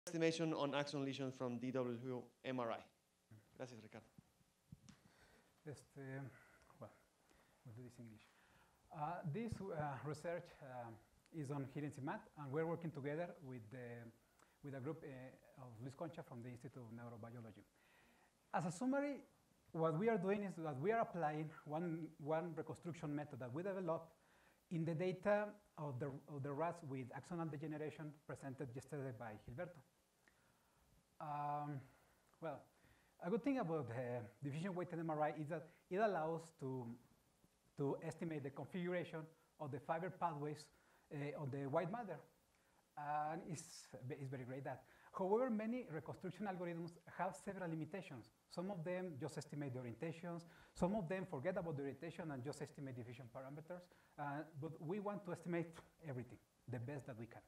estimation on axon lesions from DW MRI. Gracias, Ricardo. Well, we'll do this in English. This research is on hidden CMAT, and we're working together with a group of Luis Concha from the Institute of Neurobiology. As a summary, what we are doing is that we are applying one reconstruction method that we developed in the data of the rats with axonal degeneration presented yesterday by Gilberto. Well, a good thing about diffusion-weighted MRI is that it allows to estimate the configuration of the fiber pathways on the white matter. And it's very great that. However, many reconstruction algorithms have several limitations. Some of them just estimate the orientations. Some of them forget about the orientation and just estimate diffusion parameters. But we want to estimate everything, the best that we can.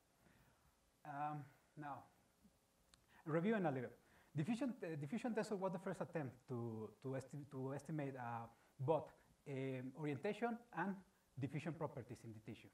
Now, reviewing a little. Diffusion tensor was the first attempt to estimate both orientation and diffusion properties in the tissue.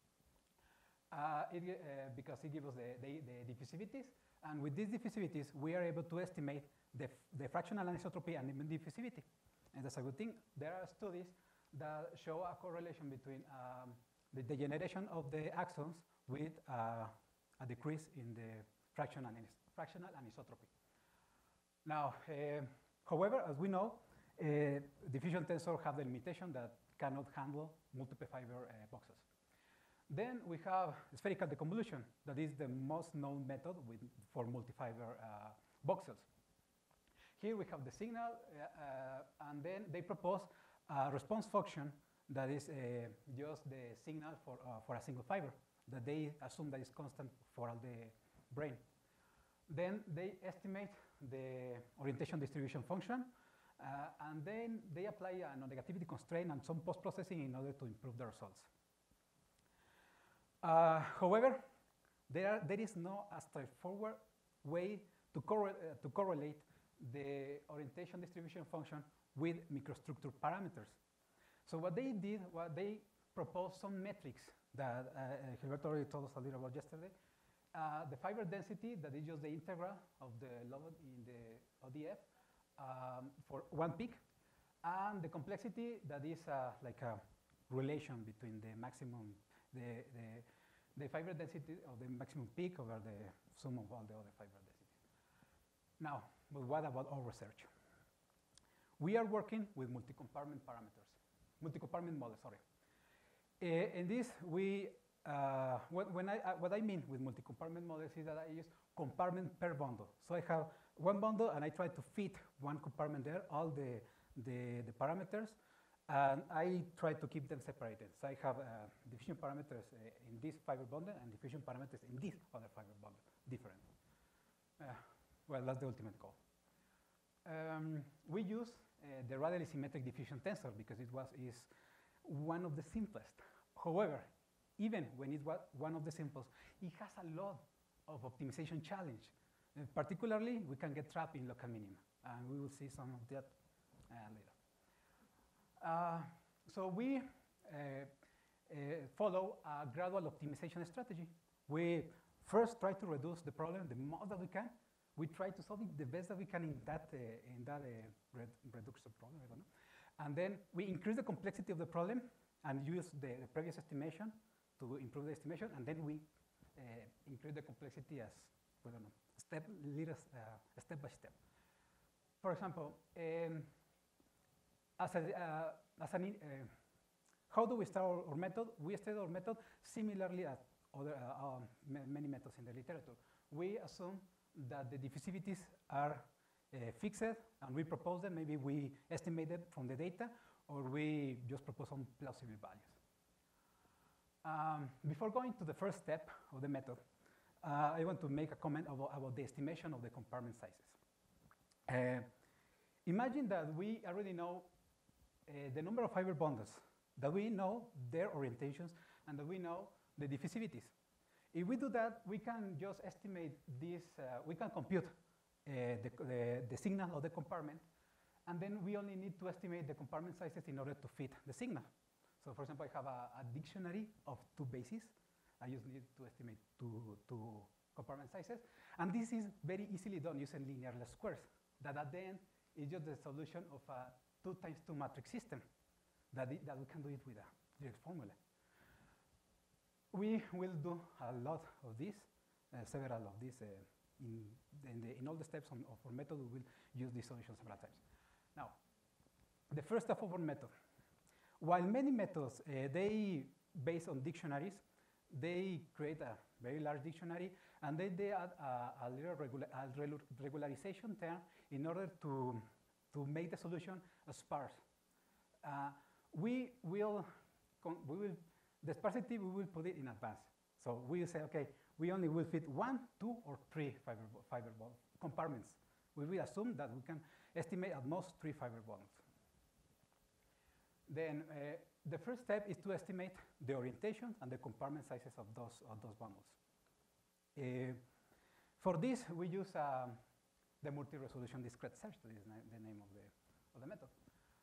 Because it gives us the diffusivities, and with these diffusivities, we are able to estimate the fractional anisotropy and even diffusivity. And that's a good thing. There are studies that show a correlation between the degeneration of the axons with a decrease in the fractional anisotropy. Now, however, as we know, diffusion tensors have the limitation that cannot handle multiple fiber boxes. Then we have spherical deconvolution. That is the most known method for multi-fiber voxels. Here we have the signal, and then they propose a response function that is just the signal for a single fiber, that they assume that is constant for all the brain. Then they estimate the orientation distribution function, and then they apply a non-negativity constraint and some post-processing in order to improve the results. However, there is no straightforward way to correlate the orientation distribution function with microstructure parameters. So what they did, they proposed some metrics that Gilberto already told us a little about yesterday. The fiber density, that is just the integral of the log in the ODF for one peak, and the complexity, that is like a relation between the maximum, the fiber density of the maximum peak over the sum of all the other fiber densities. Now, but what about our research? We are working with multi-compartment parameters, multi-compartment models, sorry. In this, what I mean with multi-compartment models is that I use compartment per bundle. So I have one bundle, and I try to fit one compartment there, all the parameters, and I try to keep them separated. So I have diffusion parameters in this fiber bundle and diffusion parameters in this other fiber bundle, different. Well, that's the ultimate goal. We use the radially symmetric diffusion tensor because it is one of the simplest. However, even when it's one of the simplest, it has a lot of optimization challenge. Particularly, we can get trapped in local minima, and we will see some of that later. So we follow a gradual optimization strategy. We first try to reduce the problem the most that we can. We try to solve it the best that we can in that reduction problem, I don't know. And then we increase the complexity of the problem and use the previous estimation to improve the estimation, and then we increase the complexity as, I don't know, step by step. For example, how do we start our method? We start our method similarly as other many methods in the literature. We assume that the diffusivities are fixed, and we propose them. Maybe we estimate them from the data, or we just propose some plausible values. Before going to the first step of the method, I want to make a comment about the estimation of the compartment sizes. Imagine that we already know the number of fiber bundles, that we know their orientations, and that we know the diffusivities. If we do that, we can just estimate this, we can compute the signal of the compartment, and then we only need to estimate the compartment sizes in order to fit the signal. So for example, I have a dictionary of 2 bases. I just need to estimate two compartment sizes. And this is very easily done using linear least squares, that at the end is just the solution of a 2 times 2 matrix system, that we can do it with a direct formula. We will do a lot of this, several of these in all the steps of our method. We will use this solution several times. Now, the first step of our method. While many methods, they based on dictionaries, they create a very large dictionary, and then they add a little regularization term in order to make the solution sparse. The sparsity, we will put it in advance. So we will say, okay, we only will fit 1, 2, or 3 fiber bond compartments. We will assume that we can estimate at most 3 fiber bonds. Then the first step is to estimate the orientation and the compartment sizes of those bundles. For this, we use the multi-resolution discrete search. That is the name of the method.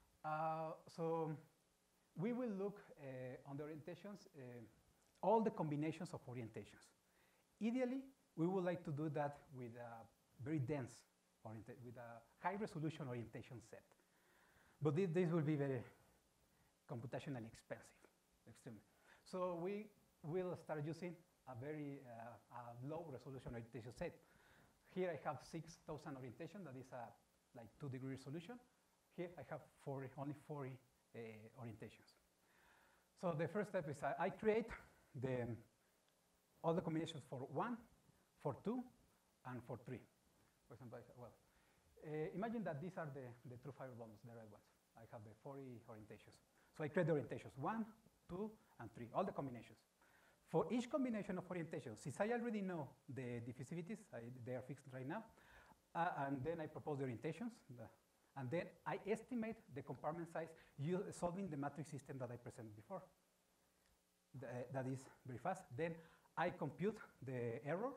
So we will look on the orientations, all the combinations of orientations. Ideally, we would like to do that with a very dense with a high resolution orientation set. But this will be very computationally expensive, extremely. So we will start using a very low resolution orientation set. Here I have 6,000 orientation, that is like 2-degree resolution. Here I have only 40 orientations. So the first step is I create all the combinations for 1, for 2, and for 3. For example, imagine that these are the true fiber bonds, the red ones. I have the 40 orientations. So I create the orientations 1, 2, and 3, all the combinations. For each combination of orientations, since I already know the diffusivities, they are fixed right now, and then I propose the orientations, and then I estimate the compartment size solving the matrix system that I presented before. That is very fast. Then I compute the error,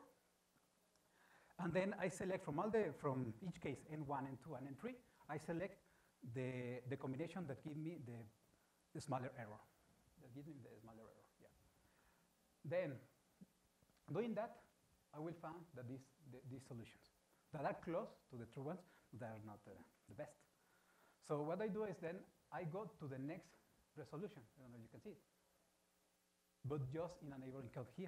and then I select from each case N1, N2, and N3, I select the combination that gives me the smaller error. That gives me the smaller error, yeah. Then, doing that, I will find that these solutions that are close to the true ones, they are not the best. So what I do is then I go to the next resolution. I don't know if you can see it, but just in a neighboring code here.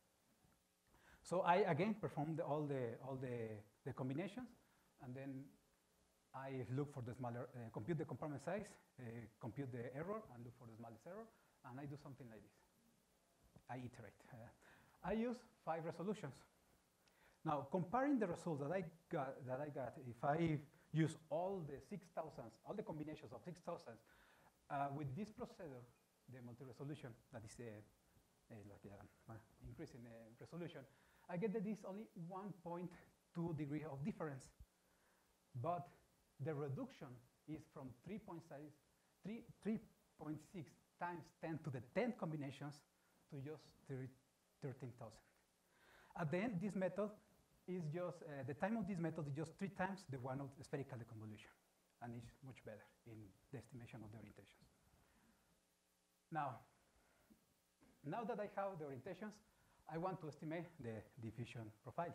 So I again perform all the combinations, and then I look for the smaller, compute the compartment size, compute the error, and look for the smallest error, and I do something like this. I iterate. I use 5 resolutions. Now, comparing the results that I got, if I use all the 6,000s, all the combinations of 6,000s, with this procedure, the multi-resolution, that is increase in resolution, I get that this only 1.2 degree of difference. But the reduction is from 3.6 times 10 to the 10th combinations to just 13,000. At the end, this method is just, the time of this method is just 3 times the one of the spherical deconvolution, and it's much better in the estimation of the orientations. Now that I have the orientations, I want to estimate the diffusion profiles.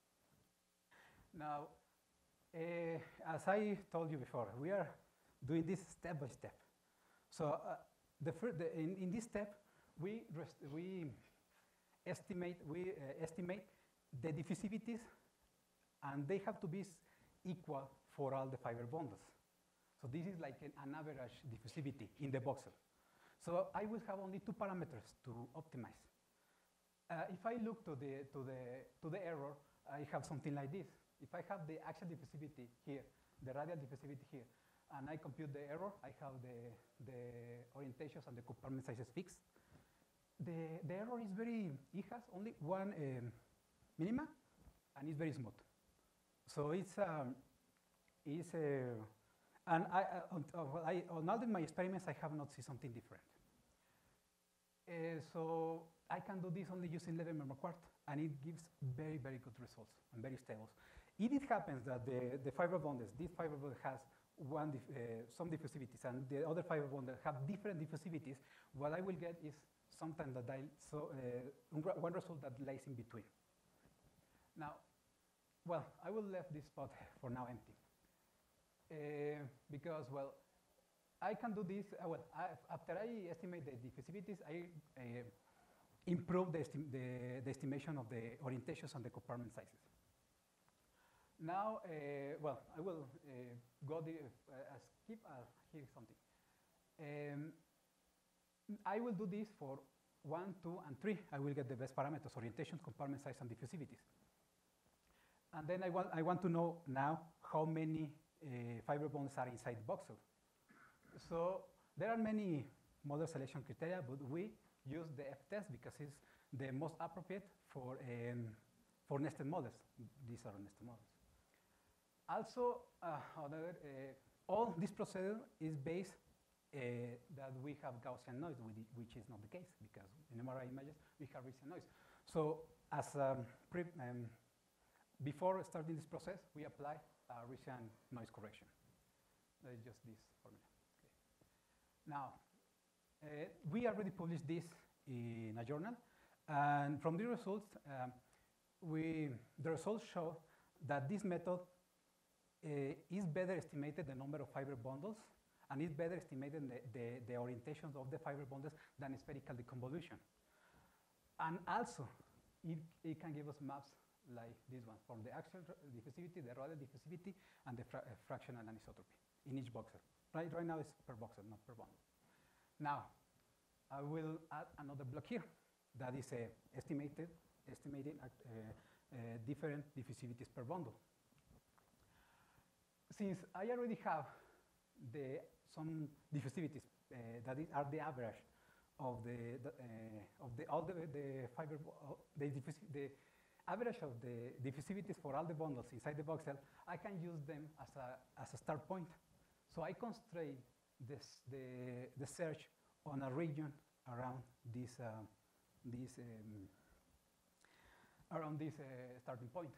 Now, as I told you before, we are doing this step by step. So in this step, we estimate the diffusivities, and they have to be equal for all the fiber bundles. So this is like an average diffusivity in the voxel. So I will have only 2 parameters to optimize. If I look to the error, I have something like this. If I have the axial diffusivity here, the radial diffusivity here, and I compute the error, I have the orientations and the compartment sizes fixed. The error is it has only 1 minima, and it's very smooth. So and on all of my experiments, I have not seen something different. So I can do this only using Levin-Mermer-Quart, and it gives very, very good results and very stable. If it happens that the fiber bundles, this fiber bundle has some diffusivities, and the other fiber bundles have different diffusivities, what I will get is sometimes that one result that lies in between. Now, well, I will leave this spot for now empty. Because, well, I can do this, after I estimate the diffusivities, I improve the estimation of the orientations on the compartment sizes. Now, well, I will go skip here something. I will do this for 1, 2, and 3. I will get the best parameters: orientation, compartment size, and diffusivities. And then I want to know now how many fiber bonds are inside the voxel. So there are many model selection criteria, but we use the F-test because it's the most appropriate for nested models. These are nested models. Also, all this procedure is based that we have Gaussian noise, which is not the case because in MRI images we have Rissian noise. So as before starting this process, we apply Rissian noise correction. That is just this formula. Okay. Now, we already published this in a journal, and from the results, the results show that this method is better estimated the number of fiber bundles, and is better estimated the orientations of the fiber bundles than spherical deconvolution. And also, it can give us maps like this one, from the axial diffusivity, the radial diffusivity, and the fractional anisotropy in each voxel. Right now it's per voxel, not per bundle. Now, I will add another block here that is estimating different diffusivities per bundle. Since I already have some diffusivities that are the average of the average of the diffusivities for all the bundles inside the voxel, I can use them as a start point. So I constrain the search on a region around this starting point.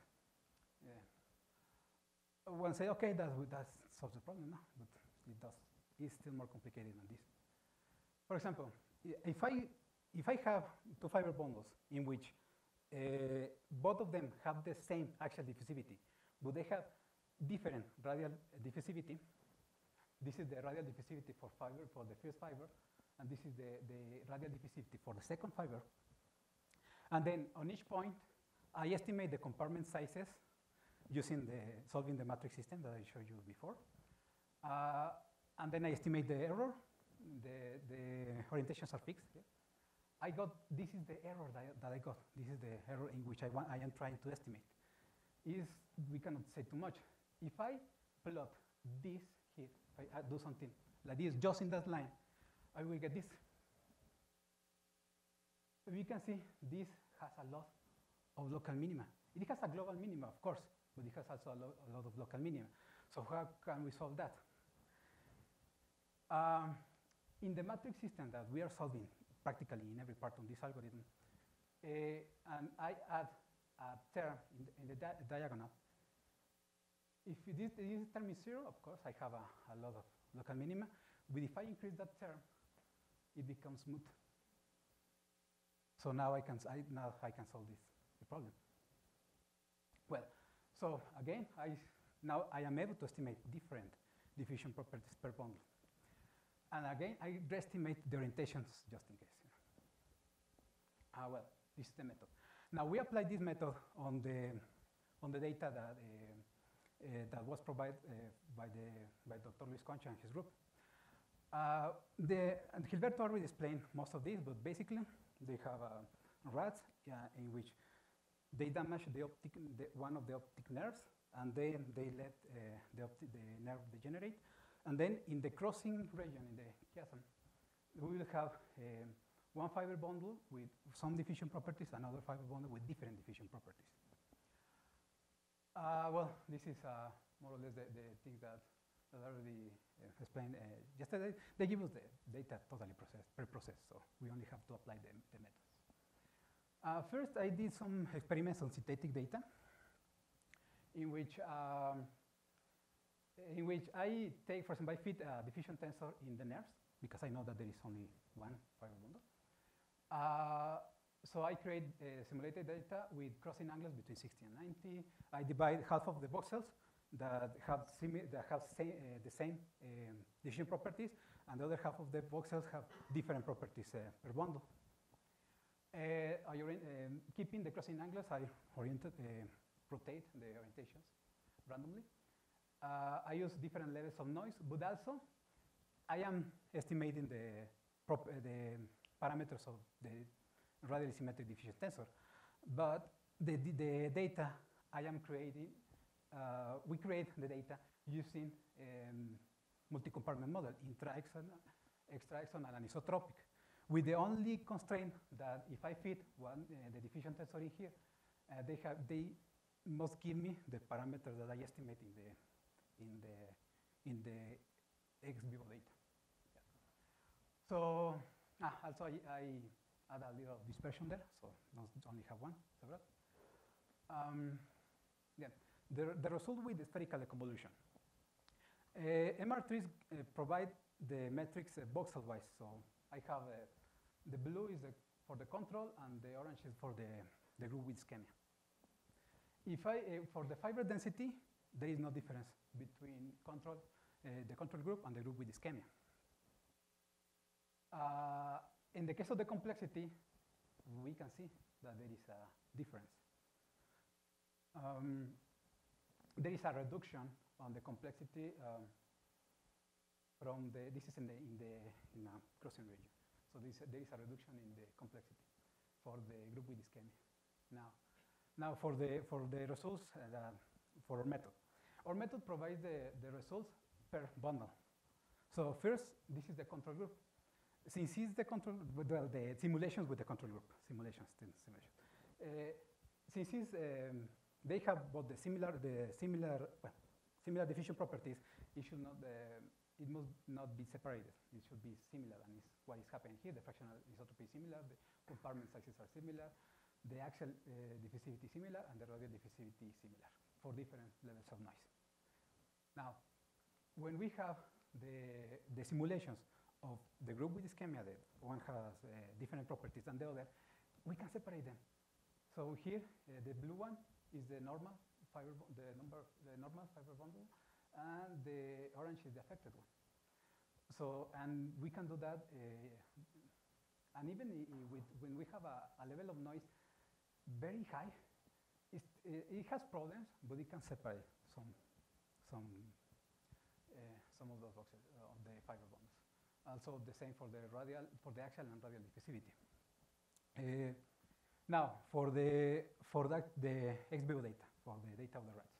One say, okay, that solves the problem, no? But it's still more complicated than this. For example, if I have two fiber bundles in which both of them have the same axial diffusivity, but they have different radial diffusivity. This is the radial diffusivity for the first fiber, and this is the radial diffusivity for the second fiber. And then on each point, I estimate the compartment sizes using solving the matrix system that I showed you before. And then I estimate the error. The orientations are fixed. Yeah. This is the error that I got. This is the error in which I am trying to estimate. We cannot say too much. If I plot this here, if I do something like this just in that line, I will get this. We can see this has a lot of local minima. It has a global minima, of course, but it has also a lot of local minima. So how can we solve that? In the matrix system that we are solving practically in every part of this algorithm, and I add a term in the diagonal. If this term is 0, of course, I have a lot of local minima. But if I increase that term, it becomes moot. So now I can solve the problem. Well, so again, now I am able to estimate different diffusion properties per bundle. And again, I estimate the orientations just in case. Well, this is the method. Now we apply this method on the data that was provided by Dr. Luis Concha and his group. And Gilberto already explained most of this, but basically they have rats in which they damage one of the optic nerves, and then they let the nerve degenerate. And then in the crossing region, in the chiasm, we will have one fiber bundle with some diffusion properties, another fiber bundle with different diffusion properties. Well, this is more or less the thing that I already explained yesterday. They give us the data totally pre-processed, so we only have to apply the methods. First, I did some experiments on synthetic data in which I take, for example, I fit a diffusion tensor in the nerves because I know that there is only one fiber bundle. So I create simulated data with crossing angles between 60 and 90. I divide half of the voxels that have the same diffusion properties, and the other half of the voxels have different properties per bundle. Keeping the crossing angles, I rotate the orientations randomly. I use different levels of noise, but also I am estimating the parameters of the radially symmetric diffusion tensor. But the data I am creating, we create the data using multi-compartment model, intra-axonal, extra-axonal, and isotropic, with the only constraint that if I fit the diffusion tensor in here, they must give me the parameters that I estimate in the ex vivo data. Yeah. So also I add a little dispersion there, so not only have one, several. Yeah, the result with the spherical convolution. MR3s provide the metrics voxel-wise, so I have the blue is for the control and the orange is for the group with ischemia. If for the fiber density, there is no difference between the control group and the group with ischemia. In the case of the complexity, we can see that there is a difference. There is a reduction on the complexity from this is in a crossing region. So there is a reduction in the complexity for the group with ischemia. Now for the results for our method. Our method provides the results per bundle. So first, this is the control group. Since it's the control, well, the simulations with the control group, simulation. Since it's, they have both the similar diffusion properties, it must not be separated. It should be similar, and it's what is happening here. The fractional isotropy is similar, the compartment sizes are similar, the axial diffusivity is similar, and the radial diffusivity is similar for different levels of noise. Now, when we have the simulations of the group with ischemia, that one has different properties than the other, we can separate them. So here, the blue one is the normal fiber, the normal fiber bundle, and the orange is the affected one. So, and we can do that, and even when we have a level of noise very high, it has problems, but it can separate some of those boxes of the fiber bundles. Also the same for the axial and radial diffusivity. Now for the ex vivo data, for the data of the rats.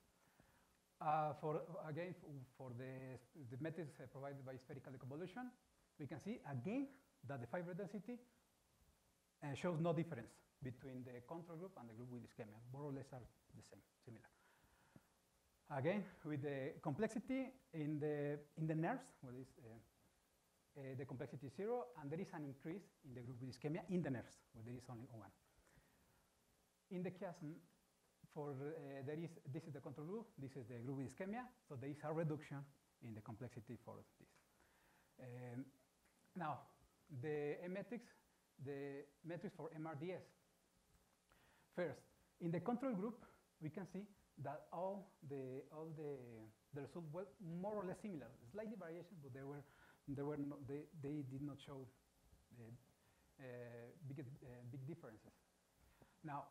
For the methods provided by spherical convolution, we can see again that the fiber density shows no difference between the control group and the group with ischemia. More or less are the same, similar. Again, with the complexity in the nerves, well, the complexity is 0, and there is an increase in the group with ischemia in the nerves, where there is only 1. In the chiasm, this is the control group, this is the group with ischemia, so there is a reduction in the complexity for this. Now, the metrics for MRDS. First, in the control group, we can see that all the results were more or less similar. Slightly variation, but they did not show big differences. Now,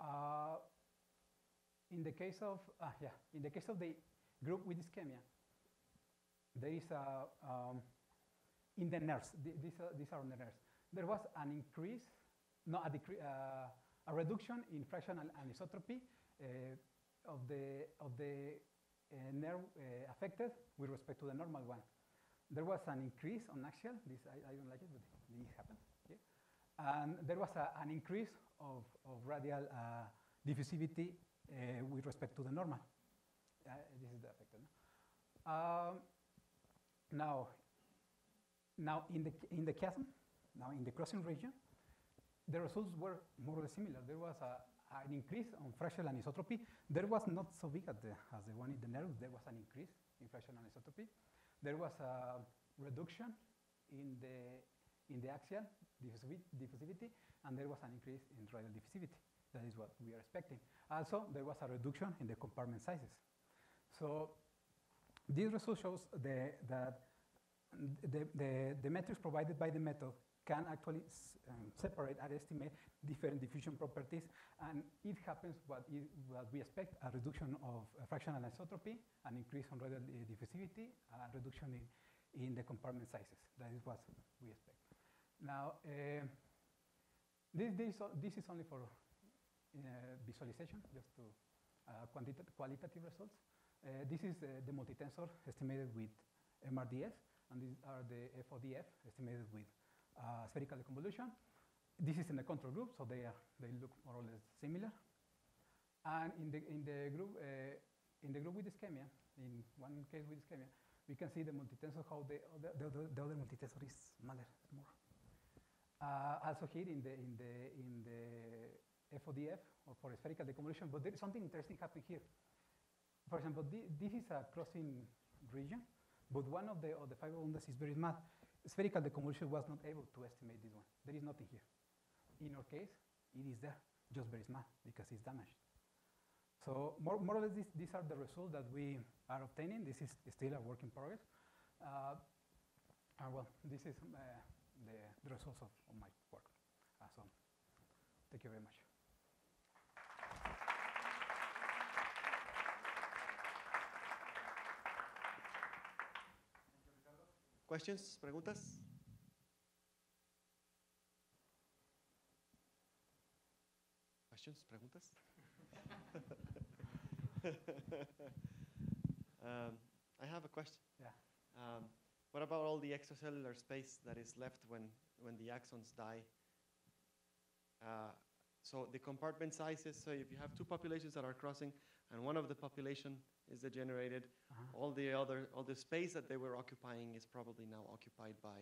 in the case of the group with ischemia, there is in the nerves. These are on the nerves. There was an increase, a reduction in fractional anisotropy of the nerve affected with respect to the normal one. There was an increase on axial. This I don't like it, but this happens. Okay? And there was an increase of radial diffusivity with respect to the normal. This is the affected. Now in the chiasm, now in the crossing region, the results were more or less similar. There was an increase on fractional anisotropy. There was not so big as the one in the nerve. There was an increase in fractional anisotropy. There was a reduction in the axial diffusivity, and there was an increase in radial diffusivity. That is what we are expecting. Also, there was a reduction in the compartment sizes. So this result shows that the metrics provided by the method can actually separate and estimate different diffusion properties, and it happens what we expect, a reduction of fractional anisotropy, an increase on radial diffusivity, a reduction in the compartment sizes. That is what we expect. Now, this is only for visualization, just to qualitative results. This is the multitensor estimated with MRDS, and these are the FODF estimated with spherical deconvolution. This is in the control group, so they look more or less similar. And in the group with ischemia, in one case with ischemia, we can see the multitensor, how the other multitensor is smaller, more. Also here in the FODF, or for spherical deconvolution, but there is something interesting happening here. For example, this is a crossing region, but one of the fiber bundles is very small. Spherical deconvolution was not able to estimate this one. There is nothing here. In our case, it is there, just very small, because it's damaged. So more or less, these are the results that we are obtaining. This is still a work in progress. Well, this is the results of my work. So thank you very much. Questions? Preguntas? Questions? Preguntas? I have a question. Yeah. What about all the extracellular space that is left when the axons die? So the compartment sizes, so if you have two populations that are crossing and one of the population is degenerated, all the space that they were occupying is probably now occupied by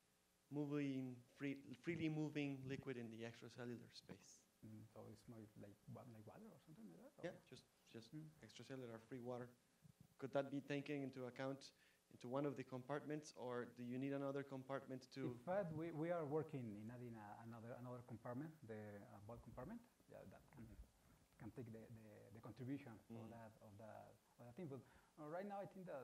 freely moving liquid in the extracellular space. So it's more like water or something like that? Or? Yeah, just extracellular free water. Could that be taken into account into one of the compartments, or do you need another compartment to? In fact, we are working in adding another compartment, the bulk compartment. Yeah, that can take the contribution of that thing. But right now, I think that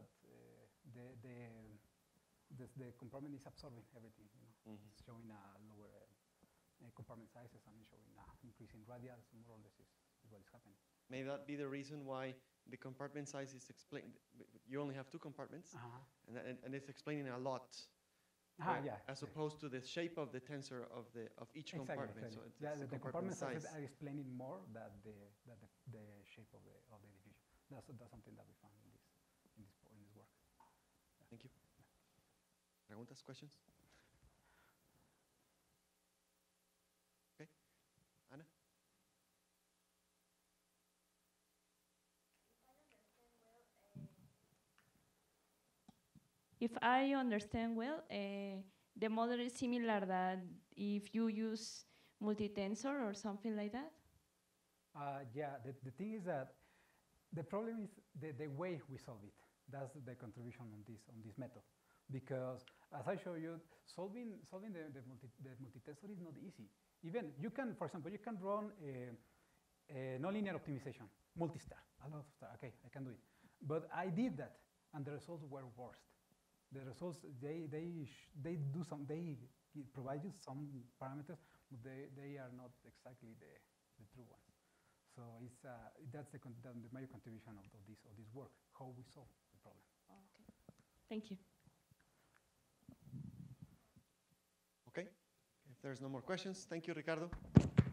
the compartment is absorbing everything. It's showing a lower compartment sizes and showing increase in radials. More or less is what is happening. May that be the reason why the compartment size is explained? You only have two compartments, and it's explaining a lot. Yeah. As opposed to the shape of the tensor of each compartment. Exactly. So the compartment size sizes are explaining more than the shape of the diffusion. That's something that we found in this work. Yeah. Thank you. Preguntas, questions? Okay, Ana. If I understand well, the model is similar that if you use multitensor or something like that? Yeah, the thing is that the problem is the way we solve it. That's the contribution on this method. Because as I show you, solving the multitensor is not easy. Even you can, for example, you can run a nonlinear optimization, multistar, a lot of star. Okay, I can do it. But I did that, and the results were worse. The results, they provide you some parameters, but they are not exactly the true ones. So that's the major contribution of this work, how we solve the problem. Okay. Thank you. Okay. If there's no more questions, thank you, Ricardo.